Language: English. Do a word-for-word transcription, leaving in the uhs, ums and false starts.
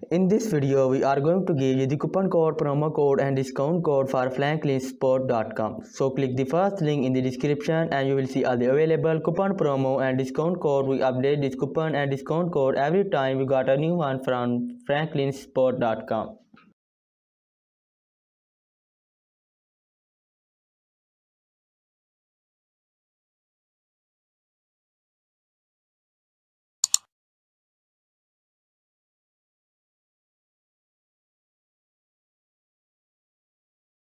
In this video, we are going to give you the coupon code, promo code and discount code for franklin sport dot com. So click the first link in the description and you will see all the available coupon, promo and discount code. We update this coupon and discount code every time we got a new one from franklin sport dot com.